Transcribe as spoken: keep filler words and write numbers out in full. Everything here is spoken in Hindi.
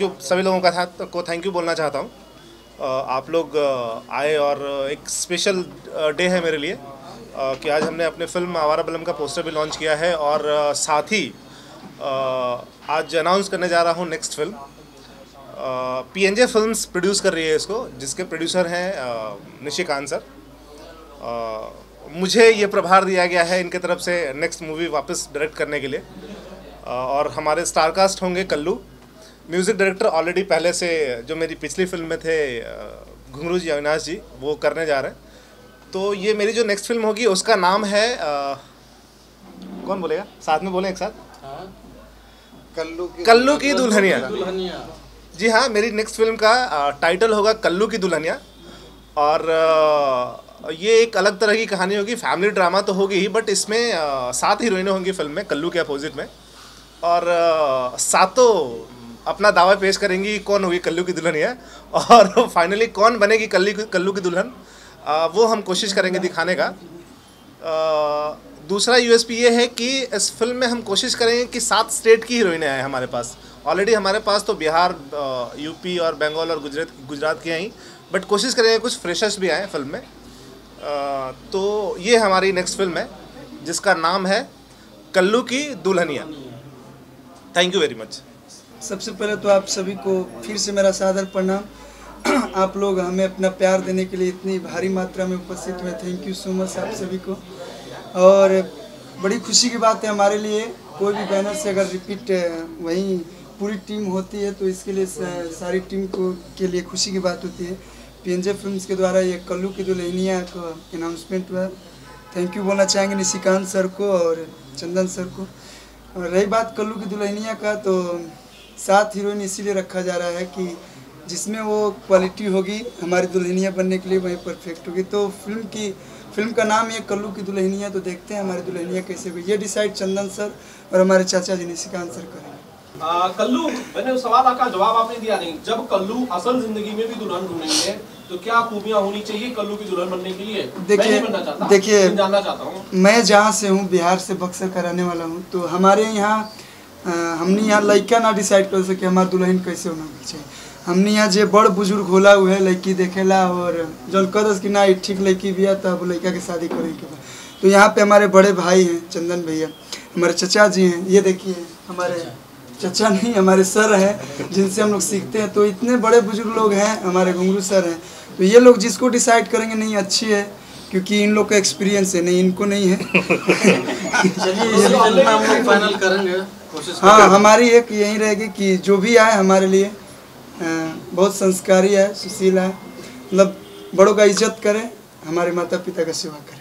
यू सभी लोगों का था को थैंक यू बोलना चाहता हूँ। आप लोग आए और एक स्पेशल डे है मेरे लिए कि आज हमने अपने फिल्म आवारा बलम का पोस्टर भी लॉन्च किया है और साथ ही आज अनाउंस करने जा रहा हूँ next film. PNJ films produce कर रही है इसको, जिसके प्रोड्यूसर हैं निशिकांत सर। मुझे ये प्रभार दिया गया है इनके तरफ से नेक्स्ट मूवी वापस डायरेक्ट करने के लिए और हमारे स्टारकास्ट होंगे कल्लू। म्यूज़िक डायरेक्टर ऑलरेडी पहले से जो मेरी पिछली फिल्म में थे घुंगरू जी अविनाश जी, वो करने जा रहे हैं। तो ये मेरी जो नेक्स्ट फिल्म होगी उसका नाम है आ, कौन बोलेगा साथ में बोले एक साथ? कल्लू की कल्लू की दुल्हनिया। जी हाँ, मेरी नेक्स्ट फिल्म का आ, टाइटल होगा कल्लू की दुल्हनिया और आ, ये एक अलग तरह की कहानी होगी। फैमिली ड्रामा तो होगी ही, बट इसमें आ, सात हीरोइनें होंगी फिल्म में कल्लू के अपोजिट में और आ, सातों अपना दावा पेश करेंगी कौन होगी कल्लू की दुल्हनिया और फाइनली कौन बनेगी कल्लू कल्लू की दुल्हन, वो हम कोशिश करेंगे दिखाने का। आ, दूसरा यूएसपी ये है कि इस फिल्म में हम कोशिश करेंगे कि सात स्टेट की हीरोइनें आए हमारे पास। ऑलरेडी हमारे पास तो बिहार, यूपी और बंगाल और गुजरात गुजरात की आई, बट कोशिश करेंगे कुछ फ्रेशर्स भी आए फिल्म में। आ, तो ये हमारी नेक्स्ट फिल्म है जिसका नाम है Kallu ki Dulhaniya. Thank you very much. सबसे पहले तो आप सभी को फिर से मेरा सादर प्रणाम। आप लोग हमें अपना प्यार देने के लिए इतनी भारी मात्रा में उपस्थित हुए, थैंक यू सो मच आप सभी को। और बड़ी खुशी की बात है हमारे लिए, कोई भी बैनर से अगर रिपीट वहीं पूरी टीम होती है तो इसके लिए सारी टीम को के लिए खुशी की बात होती है। पीएनजे फिल्म्स के द्वारा ये कल्लू की दुल्हनिया का अनाउंसमेंट हुआ। थैंक यू बोलना चाहेंगे निशिकांत सर को और चंदन सर को। और रही बात कल्लू की दुल्हनिया का, तो सात हीरोइन इसीलिए रखा जा रहा है कि जिसमें वो क्वालिटी होगी हमारी दुल्हनिया बनने के लिए वही परफेक्ट होगी। तो फिल्म की फिल्म का नाम ये कल्लू की दुल्हनिया, तो देखते हैं हमारी दुल्हनिया कैसे हुई। ये डिसाइड चंदन सर और हमारे चाचा जी निशिकांत सर करेंगे। कल्लू, मैंने उस सवाल का जवाब आपने दिया नहीं। जब कल्लू असल जिंदगी में भी दुल्हन ढूंढेंगे तो क्या खूबियां होनी चाहिए कल्लू की दुल्हन बनने के लिए? देखिए देखिए जानना चाहता हूँ। मैं जहाँ से हूँ, बिहार से बक्सर का रहने वाला हूँ, तो हमारे यहाँ हमने यहाँ लड़का ना डिसाइड कर सके हमारे दुल्हन कैसे होना चाहिए। हमने यहाँ जो बड़ बुजुर्ग होला हुए है लड़की देखेला और जौन कदस की ना ठीक लड़की भी है तब लड़का की शादी करे के बाद। तो यहाँ पे हमारे बड़े भाई हैं चंदन भैया, हमारे चचा जी हैं, ये देखिए हमारे चचा नहीं हमारे सर हैं जिनसे हम लोग सीखते हैं। तो इतने बड़े बुजुर्ग लोग हैं, हमारे घुंगरू सर हैं। तो ये लोग जिसको डिसाइड करेंगे नहीं अच्छी है, क्योंकि इन लोग का एक्सपीरियंस है, नहीं इनको नहीं है। फाइनल करेंगे। हाँ, हमारी एक यही रहेगी कि जो भी आए हमारे लिए बहुत संस्कारी है, सुशील है, मतलब बड़ों का इज्जत करें, हमारे माता पिता का सेवा करें।